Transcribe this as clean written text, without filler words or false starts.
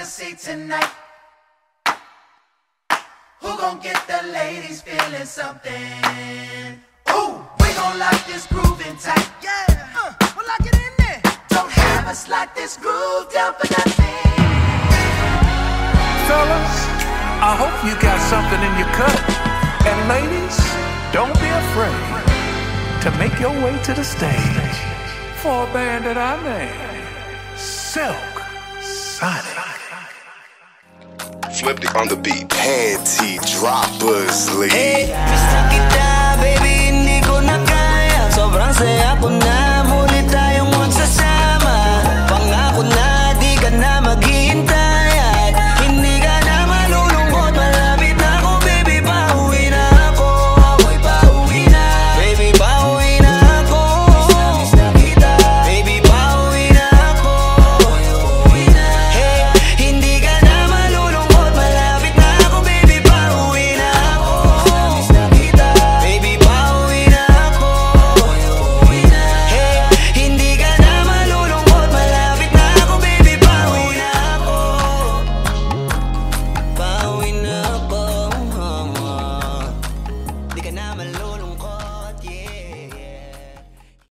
see tonight? Who gon' get the ladies feeling something? Ooh, we gon' lock this groove in tight. Yeah, we'll lock it in there. Don't have us lock this groove down for nothing. Fellas, I hope you got something in your cup. And ladies, don't be afraid to make your way to the stage for a band that I named Silk Sonic. Flipped it on the beat. Panty droppers lead. Hey, miss na kita, baby, hindi ko na kaya. Sobrang saya ko na.